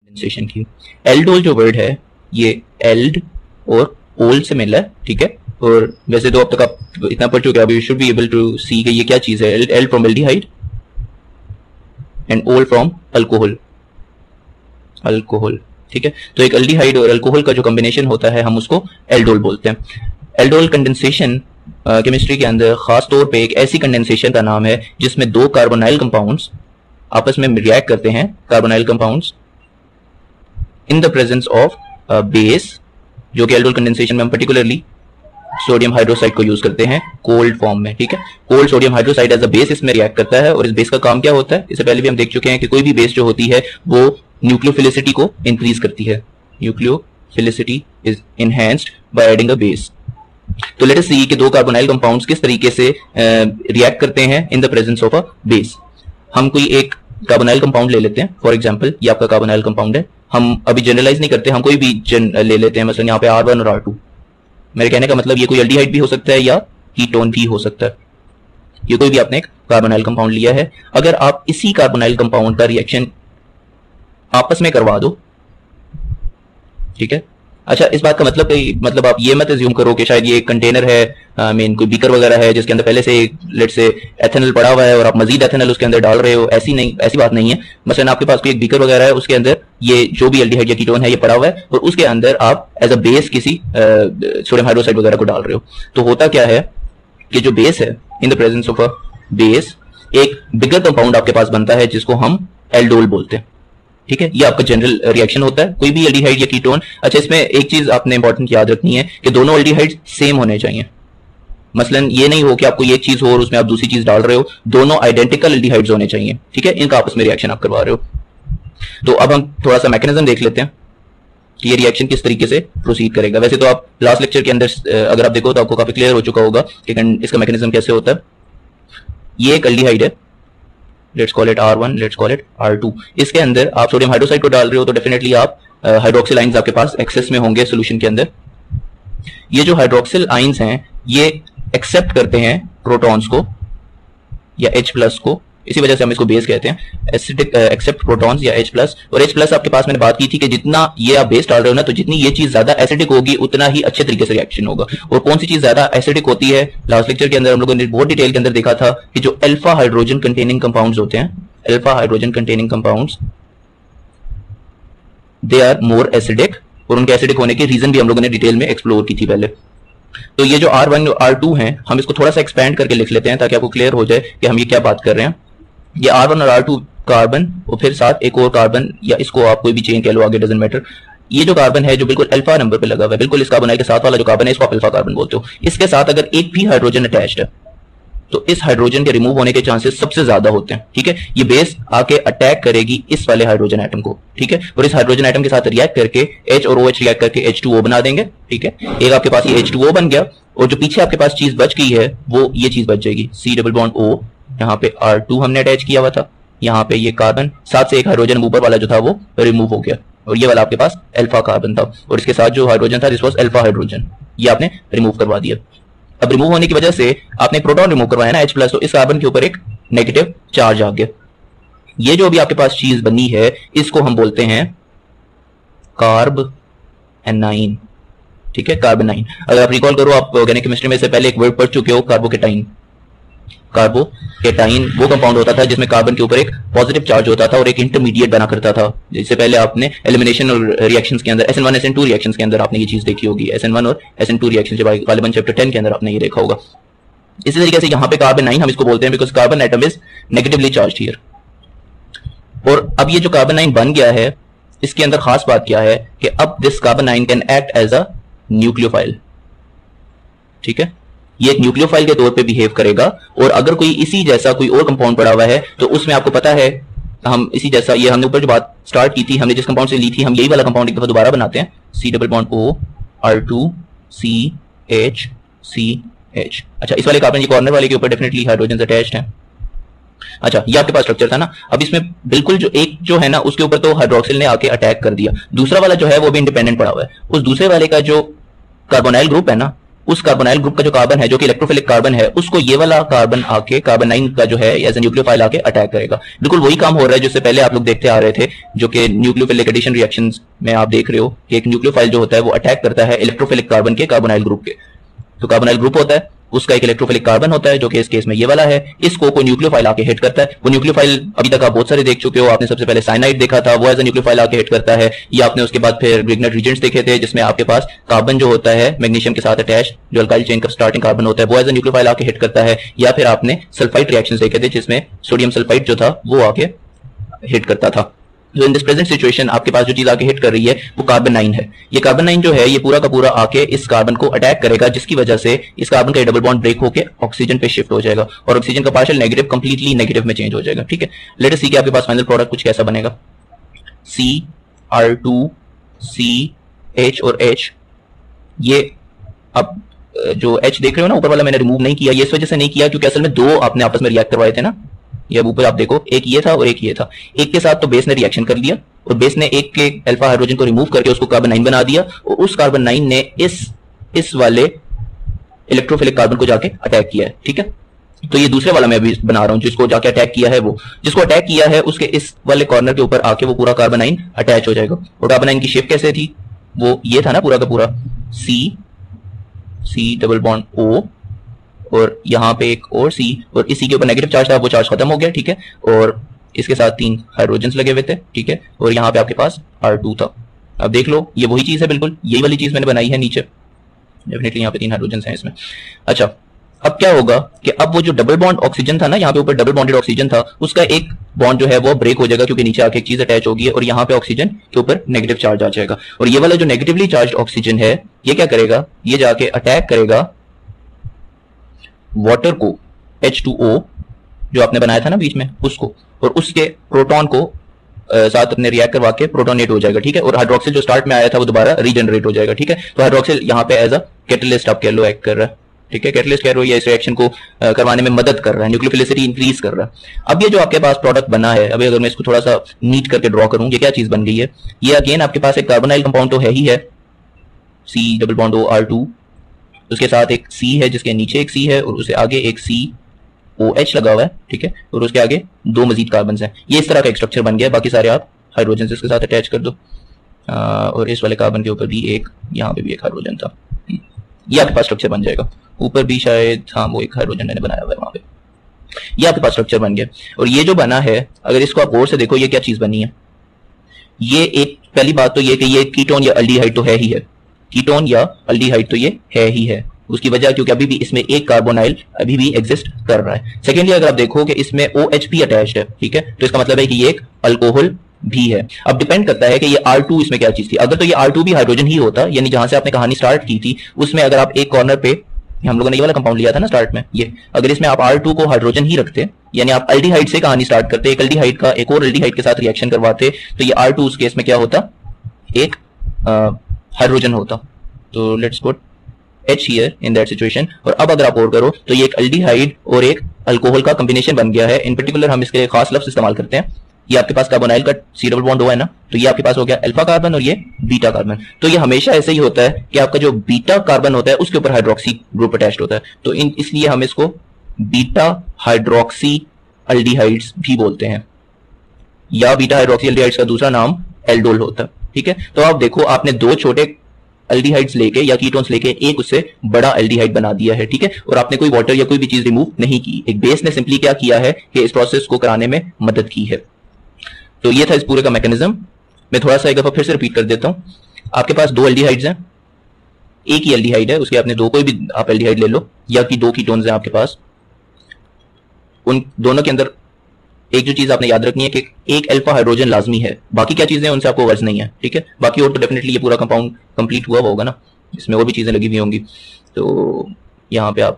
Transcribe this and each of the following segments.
Condensation की। Aldol जो word है ये एल्ड और ओल से मिला है, ठीक है। और वैसे तो अब तक आप इतना पढ़ चुके हैं, अभी you should be able to see कि ये क्या चीज है। Ald from aldehyde and ol from alcohol, alcohol, ठीक है। तो एक एल्डिहाइड और अल्कोहल का जो कॉम्बिनेशन होता है हम उसको एल्डोल बोलते हैं। एल्डोल कंडेंसेशन केमिस्ट्री के अंदर खास तौर पे एक ऐसी कंडेंसेशन का नाम है जिसमें दो कार्बोनाइल कंपाउंड्स आपस में रिएक्ट करते हैं, carbonyl compounds in the presence of base, जो कि एल्डोल कंडेंसेशन में हम पर्टिकुलरली सोडियम हाइड्रोक्साइड को यूज करते हैं कोल्ड फॉर्म में, ठीक है। Cold sodium hydroxide as a base इसमें रिएक्ट करता है और इस बेस का काम क्या होता है, इससे पहले भी हम देख चुके हैं कि कोई भी बेस जो होती है वो न्यूक्लियोफिलिसिटी को इंक्रीज करती है। Nucleophilicity is enhanced by adding a base. तो लेट अस सी कि दो कार्बोनाइल कंपाउंड्स किस तरीके से रिएक्ट करते हैं in the presence of a base. हम कोई एक कार्बोनाइल कंपाउंड ले लेते हैं, फॉर एग्जांपल ये आपका कार्बोनाइल कंपाउंड है। हम अभी जनरलाइज नहीं करते, हम कोई भी ले लेते हैं, मतलब यहाँ पे R1 और R2। मेरे कहने का मतलब ये कोई एल्डिहाइड भी हो सकता है या कीटोन भी हो सकता है। ये कोई भी आपने एक कार्बोनाइल कंपाउंड लिया है, अगर आप इसी कार्बोनाइल कंपाउंड का रिएक्शन आपस में करवा दो, ठीक है। अच्छा, इस बात का मतलब आप ये मत अज्यूम करो कि शायद ये एक कंटेनर है, मेन कोई बीकर वगैरह है जिसके अंदर पहले से लेट से एथेनॉल पड़ा हुआ है और आप मजीद एथेनॉल उसके अंदर डाल रहे हो। ऐसी बात नहीं है। मसलन आपके पास कोई एक बीकर वगैरह है, उसके अंदर ये जो भी एल्डिहाइड या कीटोन है ये पड़ा हुआ है और उसके अंदर आप एज अ बेस किसी सोडियम हाइड्रोक्साइड वगैरह को डाल रहे हो। तो होता क्या है कि जो बेस है, in the presence of a base, एक बिगर कंपाउंड आपके पास बनता है जिसको हम एल्डोल बोलते हैं, ठीक है। ये आपका जनरल रिएक्शन होता है कोई भी एल्डिहाइड या कीटोन। अच्छा, इसमें एक चीज आपने इंपॉर्टेंट याद रखनी है कि दोनों एल्डिहाइड सेम होने चाहिए। मसलन ये नहीं हो कि आपको ये चीज हो और उसमें आप दूसरी चीज डाल रहे हो, दोनों आइडेंटिकल एल्डिहाइड्स होने चाहिए, ठीक है। इनका आपस में रिएक्शन आप करवा रहे हो। तो अब हम थोड़ा सा मैकेनिज्म देख लेते हैं कि ये रिएक्शन किस तरीके से प्रोसीड करेगा। वैसे तो आप लास्ट लेक्चर के अंदर अगर आप देखो तो आपको काफी क्लियर हो चुका होगा कि इसका मैकेनिज्म कैसे होता है। ये एक एल्डिहाइड है, let's call it R1, let's call it R2। इसके अंदर आप सोडियम हाइड्रोक्साइड को डाल रहे हो तो डेफिनेटली आप हाइड्रोक्सिल आइंस आपके पास एक्सेस में होंगे सोल्यूशन के अंदर। ये जो हाइड्रोक्सिल आइंस हैं ये एक्सेप्ट करते हैं प्रोटॉन्स को या H+ को, इसी वजह से हम इसको बेस कहते हैं। एसिडिक एक्सेप्ट प्रोटॉन्स या H+। और H+ आपके पास मैंने बात की थी कि जितना ये आप बेस डाल रहे हो ना, तो जितनी ये चीज ज्यादा एसिडिक होगी उतना ही अच्छे तरीके से रिएक्शन होगा। और कौन सी चीज ज्यादा एसिडिक होती है, लास्ट लेक्चर के अंदर हम लोगों ने बहुत डिटेल के अंदर देखा था कि जो अल्फा हाइड्रोजन कंटेनिंग कंपाउंड्स होते हैं, alpha hydrogen containing compounds, they are more acidic. और उनके एसिडिक होने के रीजन भी हम लोगों ने डिटेल में एक्सप्लोर की थी पहले। तो ये जो R1 और R2 हैं, हम इसको थोड़ा सा एक्सपेंड करके लिख लेते हैं ताकि आपको क्लियर हो जाए कि हम ये क्या बात कर रहे हैं। ये R1 और R2 कार्बन और फिर साथ एक और कार्बन, या इसको आप कोई भी चेन कह लो, आगे डजंट मैटर। ये जो कार्बन है जो बिल्कुल अल्फा नंबर पे लगा हुआ है, बिल्कुल इस कार्बोनाइल के साथ वाला जो कार्बन है इसको आप अल्फा कार्बन बोलते हो। इसके साथ अगर एक भी हाइड्रोजन अटैच्ड है तो इस हाइड्रोजन के रिमूव होने के चांसेस सबसे ज्यादा होते हैं, ठीक है। ये बेस आके अटैक करेगी इस वाले हाइड्रोजन एटम को, ठीक है। और इस हाइड्रोजन एटम के साथ रिएक्ट करके H और OH रिएक्ट करके H2O बना देंगे, ठीक है। एक आपके पास ये H2O बन गया और जो पीछे आपके पास चीज बच गई है वो ये चीज बच जाएगी, C+O। यहाँ पे R2 हमने अटैच किया हुआ था, यहाँ पे ये कार्बन, साथ से एक हाइड्रोजन ऊपर वाला जो था वो रिमूव हो गया और ये वाला आपके पास अल्फा कार्बन था और इसके साथ जो हाइड्रोजन था दिस वाज अल्फा हाइड्रोजन, ये आपने रिमूव करवा दिया। अब रिमूव होने की वजह से आपने प्रोटॉन रिमूव करवाया ना H+, तो इस कार्बन के ऊपर एक नेगेटिव चार्ज आ गया। ये जो अभी आपके पास चीज बनी है इसको हम बोलते हैं कार्ब एनाइन, ठीक है, कार्बोनाइन। अगर आप रिकॉल करो, आप ऑर्गेनिक केमिस्ट्री में से पहले एक वर्ड पढ़ चुके हो, कार्बोकेटाइन। कार्बोकेटाइन वो कंपाउंड होता था जिसमें कार्बन के ऊपर एक पॉजिटिव चार्ज होता था और एक इंटरमीडिएट बना करता था। जिससे पहले आपने एलिमिनेशन और रिएक्शंस के अंदर SN1 SN2 रिएक्शंस के अंदर आपने ये चीज देखी होगी, SN1 और SN2 रिएक्शन जब गालिबन चैप्टर 10 के अंदर आपने ये देखा होगा। इसी तरीके से यहाँ पे कार्बोनाइन हम इसको बोलते हैं because carbon atom is negatively charged here. और अब ये जो कार्बोनाइन बन गया है इसके अंदर खास बात क्या है कि अब this carbanion can act as a nucleophile, ठीक है। ये एक न्यूक्लियोफाइल के तौर पे बिहेव करेगा और अगर कोई इसी जैसा कोई और कंपाउंड पड़ा हुआ है तो उसमें आपको पता है हम इसी जैसा, ये हमने ऊपर जो बात स्टार्ट की थी, हमने जिस कंपाउंड से ली थी हम यही वाला कंपाउंड एक दफा दोबारा बनाते हैं, C+O R2 CH। अच्छा, इस वाले कार्बन, ये कॉर्नर वाले के ऊपर डेफिनेटली हाइड्रोजन अटैच्ड है। अच्छा, ये आपके पास स्ट्रक्चर था ना। अब इसमें बिल्कुल जो एक जो है ना उसके ऊपर तो हाइड्रोक्सिल ने आके अटैक कर दिया, दूसरा वाला जो है वो भी इंडिपेंडेंट पड़ा हुआ है। उस दूसरे वाले का जो कार्बोनाइल ग्रुप है ना उस कार्बोनाइल ग्रुप का जो कार्बन है, जो कि इलेक्ट्रोफिलिक कार्बन है, उसको ये वाला कार्बन आके कार्बन 9 का जो है एज ए न्यूक्लियोफाइल आके अटैक करेगा। बिल्कुल वही काम हो रहा है जिससे पहले आप लोग देखते आ रहे थे, जो कि न्यूक्लियोफिलिक एडिशन रिएक्शंस में आप देख रहे हो कि एक न्यूक्लियोफाइल जो होता है वो अटैक करता है इलेक्ट्रोफिलिक कार्बन के कार्बोनाइल ग्रुप के। तो कार्बोनाइल ग्रुप होता है, उसका एक इलेक्ट्रोफिलिक कार्बन होता है जो कि इस केस में ये वाला है, इसको कोई न्यूक्लियोफाइल आके हिट करता है। वो न्यूक्लियोफाइल अभी तक आप बहुत सारे देख चुके हो। आपने सबसे पहले साइनाइड देखा था, वो एज ए न्यूक्लियोफाइल आके हिट करता है, या आपने उसके बाद फिर ग्रिग्नेट रीजेंट्स देखे थे जिसमें आपके पास कार्बन जो होता है मैग्नीशियम के साथ अटैच, जो अल्काइल चेन का स्टार्टिंग कार्बन होता है, वो एज ए न्यूक्लियोफाइल आके हिट करता है। या फिर आपने सल्फाइड रिएक्शंस देखे थे जिसमें सोडियम सल्फाइड जो था वो आके हिट करता था। तो इन दिस प्रेजेंट सिचुएशन आपके पास जो चीज आके हिट कर रही है वो कार्बन 9 है। ये कार्बन 9 जो है ये पूरा का पूरा आके इस कार्बन को अटैक करेगा, जिसकी वजह से इस कार्बन का डबल बॉन्ड ब्रेक होकर ऑक्सीजन पे शिफ्ट हो जाएगा और ऑक्सीजन का पार्शियल नेगेटिव कंप्लीटली नेगेटिव में चेंज हो जाएगा। ठीक है, लेट अस सी कि आपके पास फाइनल प्रोडक्ट कुछ कैसा बनेगा। CR2CH और H, ये अब जो H देख रहे हो ना ऊपर वाला मैंने रिमूव नहीं किया, ये इस वजह से नहीं किया क्योंकि असल में दो आपने आपस में रिएक्ट करवाए थे ना। ये अब ऊपर आप देखो, एक ये था और एक ये था। एक के साथ तो बेस ने रिएक्शन कर लिया और बेस ने एक के अल्फा हाइड्रोजन को रिमूव करके उसको कार्बन 9 बना दिया और उस कार्बन 9 ने इस वाले इलेक्ट्रोफिलिक कार्बन को जाके अटैक किया है। ठीक है, तो ये दूसरे वाला मैं अभी बना रहा हूं, जिसको जाके अटैक किया है, वो जिसको अटैक किया है उसके इस वाले कॉर्नर के ऊपर आके वो पूरा कार्बन 9 अटैच हो जाएगा। और कार्बन 9 की शेप कैसे थी, वो ये था ना पूरा का पूरा C डबल बॉन्ड O और यहाँ पे एक और C और इसी के ऊपर नेगेटिव चार्ज था, वो चार्ज खत्म हो गया। ठीक है, और इसके साथ 3 हाइड्रोजन्स लगे हुए थे। ठीक है, और यहाँ पे आपके पास R2 था। अब देख लो ये वही चीज है, बिल्कुल यही वाली चीज मैंने बनाई है नीचे। डेफिनेटली यहाँ पे 3 हाइड्रोजन्स हैं इसमें। अच्छा, अब क्या होगा कि अब वो जो डबल बॉन्ड ऑक्सीजन था ना, यहाँ पे ऊपर डबल बॉन्डेड ऑक्सीजन था, उसका एक बॉन्ड जो है वो ब्रेक हो जाएगा क्योंकि नीचे आके एक चीज अटैच होगी और यहाँ पे ऑक्सीजन के ऊपर नेगेटिव चार्ज आ जाएगा। और ये वाला जो नेगेटिवली चार्ज ऑक्सीजन है ये क्या करेगा, ये जाके अटैक करेगा वाटर को, H2O जो आपने बनाया था ना बीच में उसको, और उसके प्रोटॉन को साथ अपने रिएक्ट करवा के प्रोटोनेट हो जाएगा। ठीक है, और हाइड्रोक्सिल जो स्टार्ट में आया था वो दोबारा रीजनरेट हो जाएगा। ठीक है, तो हाइड्रोक्सिल यहाँ पे एज अ कैटलिस्ट आप कह लो एक्ट कर रहा है। ठीक है, कैटलिस्ट कह रहे हो, ये इस रिएक्शन को करवाने में मदद कर रहा है, न्यूक्लियोफिलिसिटी इंक्रीज कर रहा है। अब ये जो आपके पास प्रोडक्ट बना है, अभी अगर मैं इसको थोड़ा सा नीट करके ड्रॉ करूं, ये क्या चीज बन गई है, ये अगेन आपके पास एक कार्बोनाइल कंपाउंड तो है ही है, C double bond O R2, उसके साथ एक C है जिसके नीचे एक C है और उससे आगे एक COH लगा हुआ है। ठीक है, और उसके आगे 2 मजीद कार्बन हैं। ये इस तरह का एक स्ट्रक्चर बन गया। बाकी सारे आप हाइड्रोजन इसके साथ अटैच कर दो और इस वाले कार्बन के ऊपर भी एक, यहाँ पे भी एक हाइड्रोजन था, ये आपके पास स्ट्रक्चर बन जाएगा। ऊपर भी शायद हाँ वो एक हाइड्रोजन मैंने बनाया हुआ है वहां पे, ये आपके पास स्ट्रक्चर बन गया। और ये जो बना है, अगर इसको आप गौर से देखो, ये क्या चीज बनी है, ये एक पहली बात तो ये कि ये कीटोन या अल्डिहाइड तो है ही है, कीटोन या अल्डिहाइड तो ये है ही है। उसकी वजह क्योंकि अभी भी इसमें एक कार्बोनाइल अभी भी एग्जिस्ट कर रहा है। सेकेंडली अगर आप देखो कि इसमें OH भी अटैच्ड है, ठीक है, तो इसका मतलब है कि ये एक अल्कोहल भी है। अब डिपेंड करता है कि ये R2 इसमें क्या चीज थी। अगर तो ये R2 भी हाइड्रोजन ही होता, यानी जहां से आपने कहानी स्टार्ट की थी उसमें अगर आप एक कॉर्नर पे, हम लोगों ने ये वाला कंपाउंड लिया था ना स्टार्ट में, ये अगर इसमें आप R2 को हाइड्रोजन ही रखते, यानी आप अल्डिहाइड से कहानी स्टार्ट करते, एक अल्डिहाइड का एक और अल्डिहाइड के साथ रिएक्शन करवाते, तो ये R2 उस केस में क्या होता, एक हाइड्रोजन होता। तो let's put H here in that situation. और अब अगर आप और करो तो ये एक अल्डिहाइड और एक अल्कोहल का कॉम्बिनेशन बन गया है। इन पर्टिकुलर हम इसके लिए खास लफ्ज इस्तेमाल करते हैं। ये आपके पास कार्बोनाइल का C डबल बॉन्ड O है ना, तो ये आपके पास हो गया अल्फा कार्बन और ये बीटा कार्बन। तो ये हमेशा ऐसे ही होता है कि आपका जो बीटा कार्बन होता है उसके ऊपर हाइड्रोक्सी ग्रुप अटैच्ड होता है। तो इसलिए हम इसको बीटा हाइड्रोक्सी अल्डिहाइड्स भी बोलते हैं, या बीटा हाइड्रोक्सी अल्डिहाइड्स का दूसरा नाम एल्डोल होता है। ठीक है, तो आप देखो आपने 2 छोटे अल्डिहाइड्स लेके या कीटोन्स लेके एक उससे बड़ा अल्डिहाइड बना दिया है। ठीक है, और आपने कोई वाटर या कोई भी चीज रिमूव नहीं की, एक बेस ने सिंपली क्या किया है कि इस प्रोसेस को कराने में मदद की है। तो ये था इस पूरे का मैकेनिज्म। मैं थोड़ा सा एक दफा फिर से रिपीट कर देता हूं। आपके पास 2 अल्डिहाइड्स हैं, एक ही अल्डिहाइड है, उसके आपने 2 कोई भी आप अल्डिहाइड ले लो, या कि 2 कीटोन्स हैं आपके पास, उन दोनों के अंदर एक जो चीज आपने याद रखनी है कि एक अल्फा हाइड्रोजन लाजमी है, बाकी क्या चीजें उनसे आपको वर्ज नहीं है। ठीक है, बाकी और तो डेफिनेटली ये पूरा कंपाउंड कंप्लीट हुआ होगा ना, इसमें और भी चीजें लगी हुई होंगी। तो यहाँ पे आप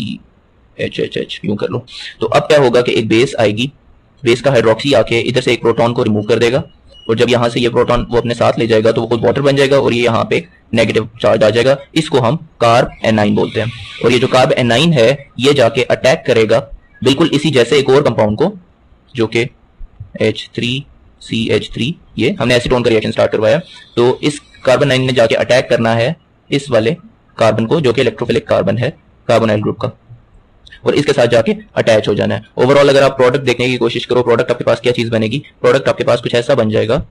CHHH यूं कर लो। तो अब क्या होगा कि एक बेस आएगी, बेस का हाइड्रोक्सी आके इधर से एक प्रोटॉन को रिमूव कर देगा, और जब यहाँ से ये प्रोटॉन वो अपने साथ ले जाएगा तो वो खुद वाटर बन जाएगा और ये यहाँ पे नेगेटिव चार्ज आ जाएगा। इसको हम कार्ब एनाइन बोलते हैं। और ये जो कार्ब एनाइन है ये जाके अटैक करेगा बिल्कुल इसी जैसे एक और कंपाउंड को, जो कि H3CH3, ये हमने एसीटोन का रिएक्शन स्टार्ट करवाया। तो इस कार्बन 9 ने जाके अटैक करना है इस वाले कार्बन को जो कि इलेक्ट्रोफिलिक कार्बन है कार्बोनाइल ग्रुप का, और इसके साथ जाके अटैच हो जाना है। ओवरऑल अगर आप प्रोडक्ट देखने की कोशिश करो, प्रोडक्ट आपके पास क्या चीज बनेगी, प्रोडक्ट आपके पास कुछ ऐसा बन जाएगा।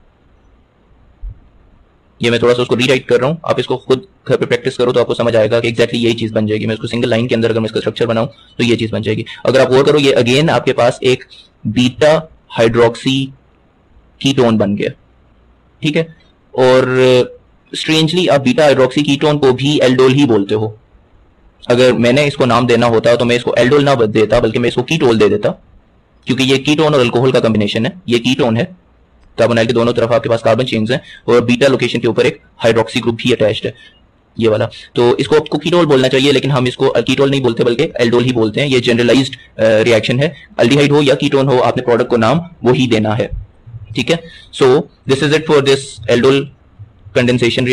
ये मैं थोड़ा सा उसको रीराइट कर रहा हूं, आप इसको खुद घर पे प्रैक्टिस करो तो आपको समझ आएगा कि एग्जैक्टली यही चीज बन जाएगी। मैं इसको सिंगल लाइन के अंदर अगर मैं इसका स्ट्रक्चर बनाऊं तो ये चीज बन जाएगी। अगर आप गौर करो, ये अगेन आपके पास एक बीटा हाइड्रोक्सी कीटोन बन गया, ठीक है। और स्ट्रेंजली आप बीटा हाइड्रोक्सी कीटोन को भी एल्डोल ही बोलते हो। अगर मैंने इसको नाम देना होता तो मैं इसको एल्डोल ना देता, बल्कि मैं इसको कीटोल दे देता, क्योंकि ये कीटोन और अल्कोहल का कॉम्बिनेशन है। ये कीटोन है, कार्बोनाइल के दोनों तरफ आपके पास कार्बन चेन्स हैं, और बीटा लोकेशन के ऊपर एक हाइड्रोक्सी ग्रुप भी अटैच्ड है, ये वाला। तो इसको आपको कीटोल बोलना चाहिए, लेकिन हम इसको कीटोल नहीं बोलते बल्कि एल्डोल ही बोलते हैं। ये जनरलाइज्ड रिएक्शन है, अल्डिहाइड हो या कीटोन हो, आपने प्रोडक्ट को नाम वो ही देना है, ठीक है। So this is it for this aldol condensation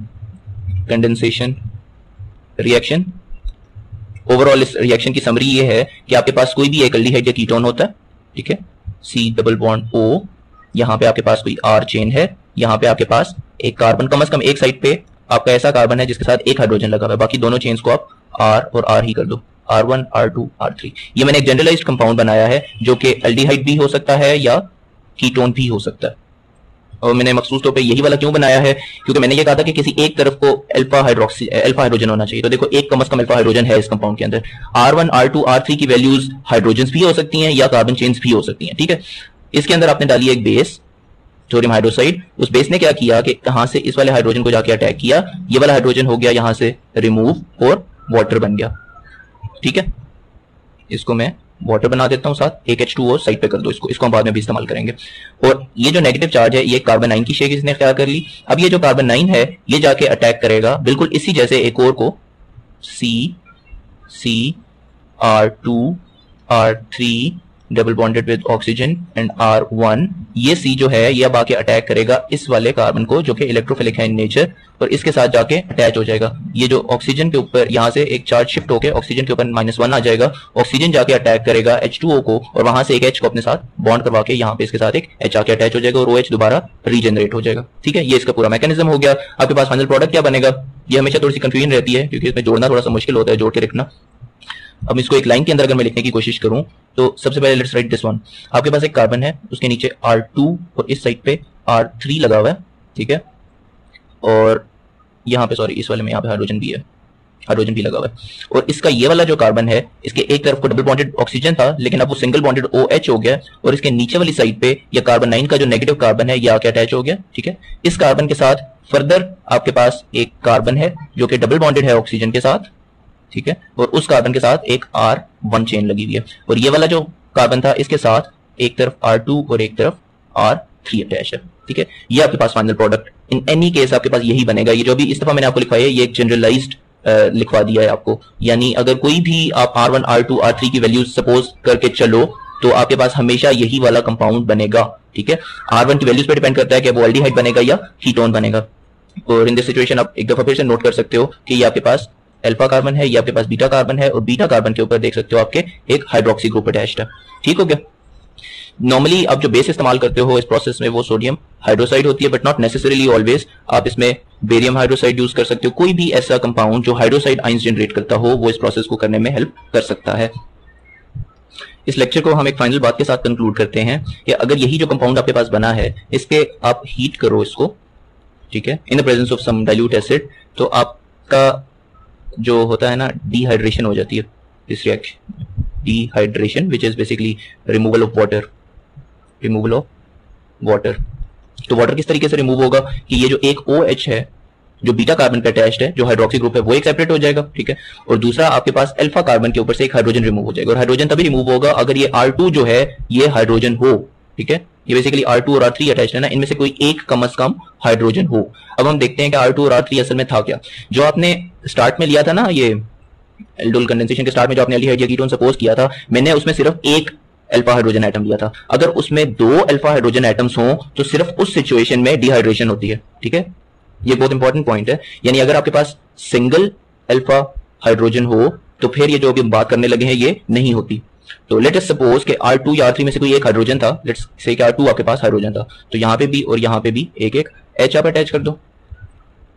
reaction. Overall इस रिएक्शन की समरी ये है कि आपके पास कोई भी एक अल्डिहाइड या कीटोन होता है, ठीक है, C डबल बॉन्ड O, यहाँ पे आपके पास कोई R चेन है, यहाँ पे आपके पास एक कार्बन, कम से कम एक साइड पे आपका ऐसा कार्बन है जिसके साथ एक हाइड्रोजन लगा हुआ है, बाकी दोनों चेन्स को आप R और R ही कर दो, R1 R2 R3। ये मैंने एक जनरलाइज्ड कंपाउंड बनाया है जो कि अल्डिहाइड भी हो सकता है या कीटोन भी हो सकता है। और मैंने मखसूस तौर पे यही वाला क्यों बनाया है, क्योंकि मैंने ये कहा था कि किसी एक तरफ को अल्फा हाइड्रोजन होना चाहिए। तो देखो एक कम से कम अल्फा हाइड्रोजन है इस कंपाउंड के अंदर। R1 R2 R3 की वैल्यूज हाइड्रोजन भी हो सकती हैं या कार्बन चेन्स भी हो सकती हैं, ठीक है। इसके अंदर आपने डाली एक बेस, सोडियम हाइड्रोक्साइड। उस बेस ने क्या किया कि कहां से इस वाले हाइड्रोजन को जाके अटैक किया, ये वाला हाइड्रोजन हो गया यहां से रिमूव और वाटर बन गया, ठीक है। इसको मैं वाटर बना देता हूं, साथ एक H2O साइड पे कर दो, इसको हम बाद में भी इस्तेमाल करेंगे। और ये जो नेगेटिव चार्ज है ये कार्बन 9 की शेक इसने ख्याल कर ली। अब ये जो कार्बन 9 है ये जाके अटैक करेगा बिल्कुल इसी जैसे एक और को, C R2 R3 double bonded with oxygen and R1। ये C जो है ये अब आके अटैक करेगा इस वाले कार्बन को जो कि इलेक्ट्रोफिलिक है इन नेचर, और इसके साथ जाके अटैच हो जाएगा। ये जो ऑक्सीजन के ऊपर यहाँ से एक चार्ज शिफ्ट होकर ऑक्सीजन के ऊपर -1 आ जाएगा, ऑक्सीजन जाके अटैक करेगा H2O को, और वहां से एक H को अपने साथ बॉन्ड करवा के यहाँ पे इसके साथ एक H आके अटैच हो जाएगा और OH दोबारा रीजनरेट हो जाएगा, ठीक है। ये इसका पूरा मैकेनिज्म हो गया। आपके पास फाइनल प्रोडक्ट क्या बनेगा, ये हमेशा थोड़ी सी कंफ्यूजन रहती है क्योंकि इसमें जोड़ना थोड़ा सा मुश्किल होता है, जोड़ के रखना। अब इसको एक लाइन के अंदर अगर मैं लिखने की कोशिश करूं तो सबसे पहले लेट्स राइट दिस वन। आपके पास एक कार्बन है, उसके नीचे R2 और इस साइड पे R3 लगा हुआ है, ठीक है। और यहाँ पे सॉरी इस वाले में यहाँ पे हाइड्रोजन भी है, हाइड्रोजन भी लगा हुआ है। और इसका ये वाला जो कार्बन है इसके एक तरफ को डबल बॉन्डेड ऑक्सीजन था, लेकिन अब वो सिंगल बॉन्डेड OH हो गया, और इसके नीचे वाली साइड पे ये कार्बन 9 का जो नेगेटिव कार्बन है ये आके अटैच हो गया, ठीक है। इस कार्बन के साथ फर्दर आपके पास एक कार्बन है जो कि डबल बॉन्डेड है ऑक्सीजन के साथ, ठीक है, और उस कार्बन के साथ एक R1 चेन लगी हुई है। और ये वाला जो कार्बन था इसके साथ एक तरफ R2 और एक तरफ R3 अटैच है, ठीक है। ये आपके पास final product in any case आपके पास यही बनेगा। ये जो भी इस दफा मैंने आपको लिखवाया है ये एक जनरलाइज्ड लिखवा दिया है आपको, यानी अगर कोई भी आप R1 R2 R3 की वैल्यूज सपोज करके चलो तो आपके पास हमेशा यही वाला कंपाउंड बनेगा, ठीक है। R1 की वैल्यूज पे डिपेंड करता है कि वो एल्डिहाइड बनेगा या कीटोन बनेगा। और इन दिस सिचुएशन आप एक दफा फिर से नोट कर सकते हो कि ये आपके पास अल्फा कार्बन है, ये आपके पास बीटा कार्बन है, और बीटा कार्बन के ऊपर देख सकते हो आपके एक हाइड्रोक्सी ग्रुप अटैच्ड है, ठीक हो गया। नॉर्मली आप जो बेस इस्तेमाल करते हो इस प्रोसेस में वो सोडियम हाइड्रोक्साइड होती है, बट नॉट नेसेसरीली ऑलवेज। आप इसमें बेरियम हाइड्रोक्साइड यूज कर सकते हो। कोई भी ऐसा कंपाउंड जो हाइड्रोक्साइड आयंस जनरेट करता हो वो इस प्रोसेस को करने में हेल्प कर सकता है। इस लेक्चर को हम एक फाइनल बात के साथ कंक्लूड करते हैं कि अगर यही जो कंपाउंड आपके पास बना है इसके आप हीट करो इसको, ठीक है, in the presence of some dilute acid, तो आपका जो होता है ना डिहाइड्रेशन हो जाती है इस reaction, dehydration which is basically removal of water, removal of water. तो वाटर किस तरीके से रिमूव होगा कि ये जो एक OH है जो बीटा कार्बन पे अटैच्ड है, जो हाइड्रोक्सी ग्रुप है, वो एक सेपरेट हो जाएगा, ठीक है। और दूसरा आपके पास अल्फा कार्बन के ऊपर से एक हाइड्रोजन रिमूव हो जाएगा, और हाइड्रोजन तभी रिमूव होगा अगर ये R2 जो है ये हाइड्रोजन हो, ठीक है। ये बेसिकली R2 और R3 अटैच्ड है ना, इनमें से कोई एक कम से कम हाइड्रोजन हो। अब हम देखते हैं कि R2 और R3 असल में था क्या। जो आपने स्टार्ट में लिया था ना, ये एल्डोल कंडेंसेशन के स्टार्ट में जो आपने एल्डिहाइड या कीटोन सपोज किया था, मैंने उसमें सिर्फ एक अल्फा हाइड्रोजन एटम लिया था। अगर उसमें 2 अल्फा हाइड्रोजन एटम्स हो तो सिर्फ उस सिचुएशन में डिहाइड्रेशन होती है, ठीक है। ये बहुत इंपॉर्टेंट पॉइंट है, यानी अगर आपके पास सिंगल अल्फा हाइड्रोजन हो तो फिर ये जो अभी हम बात करने लगे हैं ये नहीं होती। तो लेट अस सपोज कि R2 या R3 में से कोई एक हाइड्रोजन था, लेट्स से कि R2 आपके पास हाइड्रोजन था, तो यहाँ पे भी और यहाँ पे भी एक एक H आप अटैच कर दो,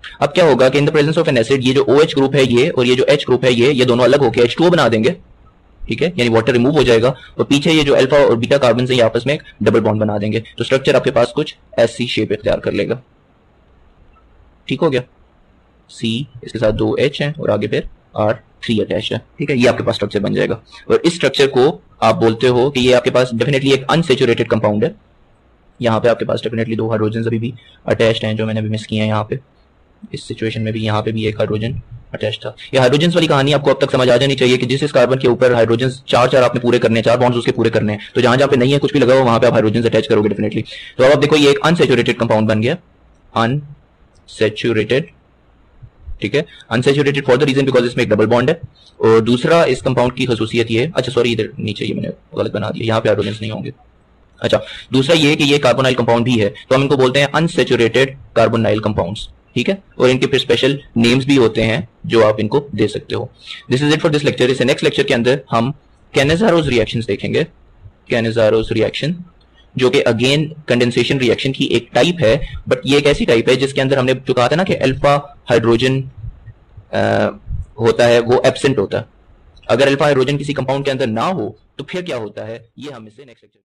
अब क्या होगा कि in the presence of an acid ये जो OH ग्रुप है ये और ये जो H ग्रुप है ये दोनों अलग होकर H2O बना देंगे, ठीक है, यानी वाटर रिमूव हो जाएगा और पीछे ये जो अल्फा और बीटा कार्बन से आपस में एक डबल बॉन्ड बना देंगे, तो स्ट्रक्चर आपके पास कुछ ऐसी शेप इख्तियार कर लेगा। ठीक हो गया, C इसके साथ 2 H हैं और आगे फिर R3 अटैच है, ठीक है, ये आपके पास स्ट्रक्चर बन जाएगा। और इस स्ट्रक्चर को आप बोलते हो कि ये आपके पास डेफिनेटली एक अनसेचुरेटेड कंपाउंड है। यहाँ पे आपके पास डेफिनेटली 2 हाइड्रोजन अभी भी अटैच्ड हैं जो मैंने अभी मिस किए हैं। यहाँ पे इस सिचुएशन में भी यहाँ पे भी एक हाइड्रोजन अटैच था। ये हाइड्रोजन वाली कहानी आपको अब तक समझ आ जानी चाहिए कि जिस कार्बन के ऊपर हाइड्रोजन चार आपने पूरे करने हैं, 4 बॉन्ड्स उसके पूरे करने हैं, तो जहां जहां पे नहीं है कुछ भी लगा हो वहां पे आप हाइड्रोजन अटैच करोगे डेफिनेटली। तो अब आप देखो ये एक अनसेचुरेटेड कंपाउंड बन गया, अनसेचुरेटेड, ठीक है, unsaturated for the reason because इसमें एक डबल बॉन्ड है। और दूसरा इस कंपाउंड की खसूसियत ये, अच्छा सॉरी इधर नीचे ये मैंने गलत बना दिया, यहाँ पे हाइड्रोजन नहीं होंगे। अच्छा, दूसरा ये कि ये कार्बोनाइल कंपाउंड भी है, तो हम इनको बोलते हैं अनसेचुरेटेड कार्बोनाइल कंपाउंड्स, ठीक है, और इनके फिर स्पेशल नेम्स भी होते हैं जो आप इनको दे सकते हो। This is it for this lecture. इस नेक्स्ट लेक्चर के अंदर हम कैनेजारोस रिएक्शंस देखेंगे, कैनेजारोस रिएक्शन जो कि अगेन कंडेंसेशन रिएक्शन की एक टाइप है, बट ये एक ऐसी टाइप है जिसके अंदर हमने जो कहा था ना कि अल्फा हाइड्रोजन होता है वो एब्सेंट होता है। अगर अल्फा हाइड्रोजन किसी कंपाउंड के अंदर ना हो तो फिर क्या होता है, ये हम इससे नेक्स्ट लेक्चर